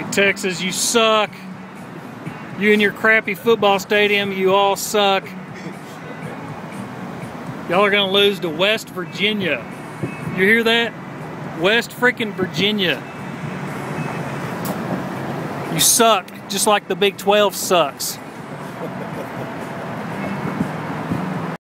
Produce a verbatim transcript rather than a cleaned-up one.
Texas, you suck. You and your crappy football stadium, you all suck. Y'all are gonna lose to West Virginia. You hear that? West freaking Virginia. You suck, just like the Big twelve sucks.